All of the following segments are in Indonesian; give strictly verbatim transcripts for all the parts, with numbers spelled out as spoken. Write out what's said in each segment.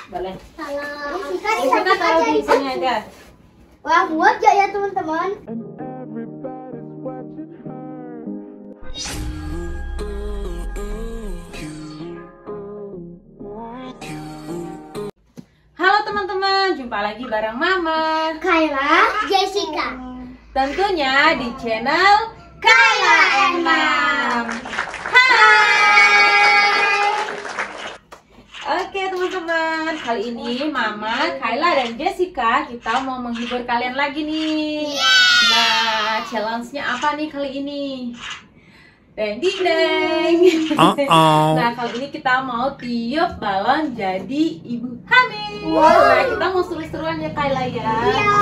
Boleh. Salam. Jessica Jessica taruh di sini aja. Wah, buat gak ya teman-teman? Halo teman-teman, jumpa lagi bareng Mama, Kayla, Jessica. tentunya di channel Kayla and Mom. Hai. Oke teman-teman, kali ini Mama, Kayla dan Jessica kita mau menghibur kalian lagi nih. Nah, challenge-nya apa nih kali ini? Deng ding deng. Uh-oh. Nah, kali ini kita mau tiup balon jadi ibu hamil. Wow. Nah, kita mau seru-seruan ya Kayla ya. Iya.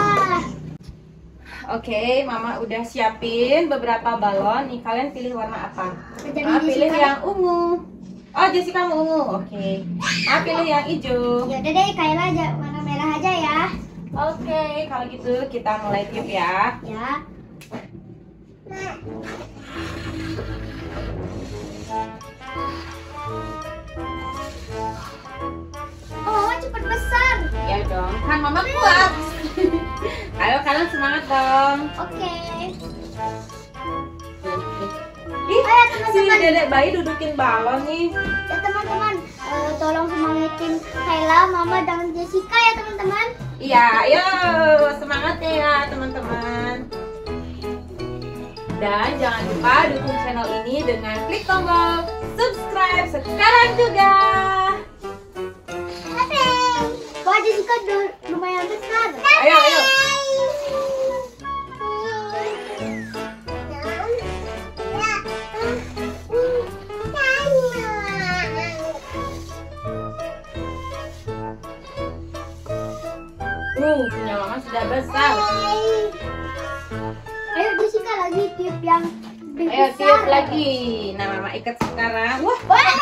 Oke, Mama udah siapin beberapa balon. Nih, kalian pilih warna apa? Jadi Ah, pilih Jessica. yang ungu. Oh, Jessica mau ungu. Oke. Ah, pilih yang hijau. Ya udah deh, Kayla aja warna merah aja ya. Oke, kalau gitu kita mulai tiup ya. Ya. Oh, cepet besar. Ya dong, kan Mama kuat. Ayo kalian semangat dong. Oke. Ih, Ayo, si teman-teman. dedek bayi dudukin balon nih. Ya teman-teman, eh, tolong semangatin Kayla, Mama, dan Jessica ya teman-teman. Iya, ayo semangat ya teman-teman. Dan jangan lupa dukung channel ini dengan klik tombol subscribe sekarang juga. Wah, Jessica udah lumayan besar. Ayo, ayo. Uh, punya Mama sudah besar. Ayo Jessica lagi tiup yang lebih Ayo besar. tiup lagi. Nah, Mama ikat sekarang. Wah, Wah.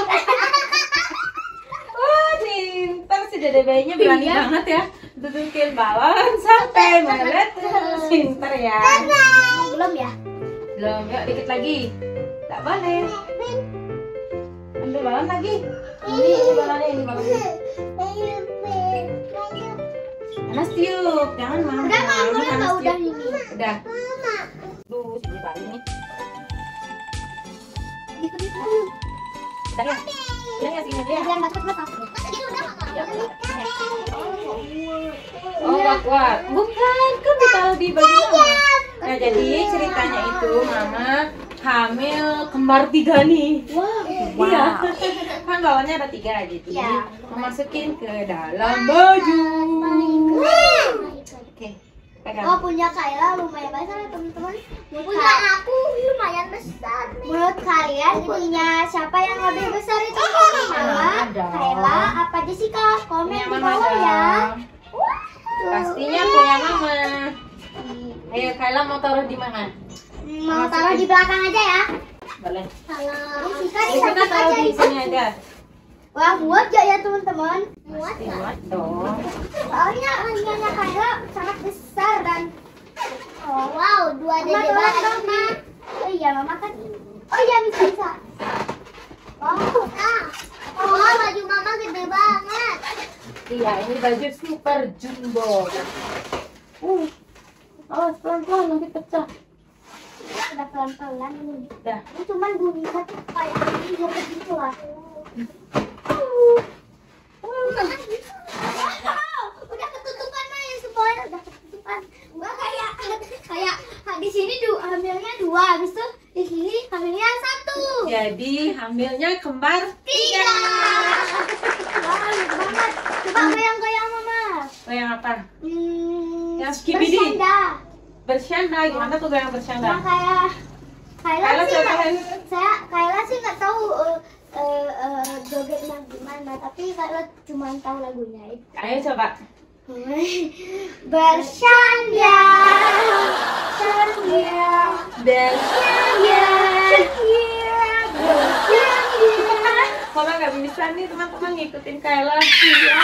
wah, pintar si dede bayinya berani Iya. banget ya. Dudukin balon sampai meletus. Pintar ya. Belum ya? Belum, yuk dikit lagi. Tak boleh. Ambil balon lagi. Ini, ini balonnya, ini balonnya. Panas tiup, jangan mau. Udah nggak Mama boleh panas nggak udah tiup. ini. Udah. Duh, si bayi nih. Ikut-ikut. Udah ya. Udah ya segini aja ya. Biar nggak cepet-cepet. Ya, udah. Oh, nggak kuat. Bukan, kan ditaruh di baju Mama. Nah, jadi ceritanya itu Mama hamil kembar tiga nih. Wah. Iya. Kan balonnya ada tiga, jadi Iya. memasukin ke dalam baju. Oke, pegang. Oh, punya Kayla lumayan besar ya teman-teman. Punya aku lumayan besar. Menurut kalian punya siapa yang lebih besar itu? Mama, Ada. Kayla, apa Jessica? Komen Punya di Mama bawah ya. dong. Pastinya punya Mama. Ayo, Kayla mau taruh di mana? Mau taruh di belakang aja ya. Boleh. Salam. Jessica Jessica disambut taruh aja. di sini aja. Wah, muat gak ya teman-teman? Muat Pasti muat dong. Soalnya ranjangnya Kayla sangat besar dan oh, wow, dua dede banget. Oh iya, Mama kan. Oh iya, bisa bisa. Oh, ah. Oh, baju Mama gede banget. Iya, ini baju super jumbo. Uh, awas pelan-pelan nanti pecah. Udah pelan-pelan ini. Udah. Ini cuman bunyi satu kayak ini gitu lah. Udah ketutupan mah ya semuanya udah ketutupan. Wah, kayak kayak di sini du, hamilnya dua, habis itu di sini hamilnya satu. Jadi hamilnya kembar Tiga. Wah, lucu banget. Coba goyang-goyang Mama. Goyang apa? Hmm, Yang skibidi. bercanda. Bercanda, gimana tuh goyang bercanda? Nah, kayak Kayla Kayla sih coba nggak- kan? saya Kayla sih nggak tahu uh, uh, uh, jogetnya gimana, tapi Kayla cuma tahu lagunya itu. Ayo coba. Bercanda, bercanda, Bercanda. bercanda. Kalau nggak bisa nih teman-teman ngikutin Kayla. Iya.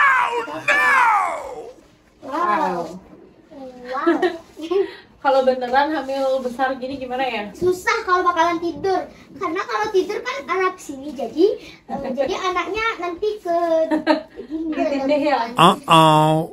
Wow, wow. Kalau beneran hamil besar gini gimana ya? Susah kalau bakalan tidur, karena kalau tidur kan anak sini jadi eh, jadi anaknya nanti ke gini. deh ya. Uh-oh.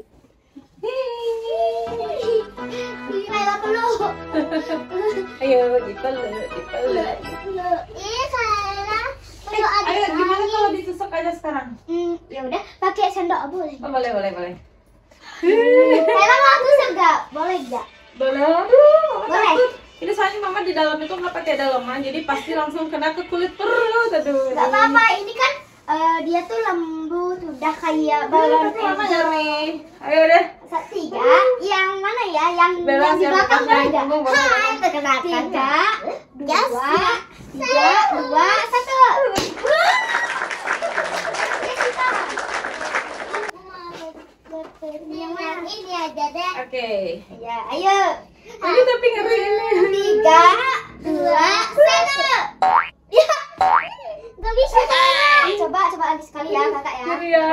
Kaila peluk. Ayo dipeluk, dipeluk. Ih, Kaila. Eh, ayo gimana kalau ditusuk aja sekarang? Hmm, ya udah, pakai sendok boleh. Oh, boleh, boleh, boleh. Kaila mau tusuk enggak? Boleh enggak? Boleh. Aduh, mama Boleh. takut. Ini soalnya mama di dalam itu nggak pakai daleman, jadi pasti langsung kena ke kulit perut. Aduh. Enggak apa-apa, ini kan eh, dia tuh lembut, udah kayak Balon balon tapi mama es. nyari. Ayo deh. Satu tiga, yang mana ya? Yang Bella, yang di yang belakang depan boleh nggak? punggung, boleh, boleh. Hai, perkenalkan tiga, dua, tiga, dua, satu. Yang mana? Ini aja deh. Oke. Ya, ayo. Ini tapi ngeri ini. Tiga, dua, satu. Ya, nggak bisa. Coba, coba lagi sekali ya, kakak ya. Ngeri ya.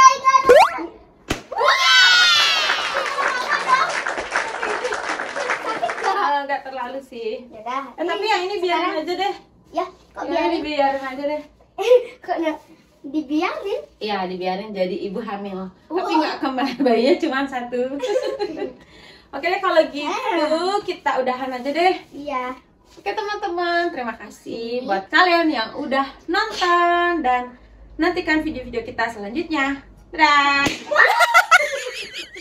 Ah, nggak terlalu sih. Yaudah. Eh, tapi yang ini biarin aja deh. Ya, kok Yang ini biarin? biarin aja deh. Kok nggak dibiarin? Iya, dibiarin jadi ibu hamil. Tapi nggak kembar, bayinya cuma satu. Oke deh, kalau gitu kita udahan aja deh. Iya. Oke teman-teman, terima kasih buat kalian yang udah nonton dan nantikan video-video kita selanjutnya. Dadah!